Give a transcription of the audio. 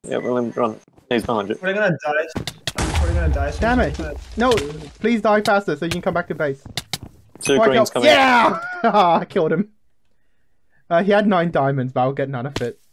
Yeah, William, run. He's behind you. We're gonna die. We're gonna die. Damn it! No, please die faster so you can come back to base. Two Oh, greens coming. yeah! I killed him. He had 9 diamonds, but I'll get none of it.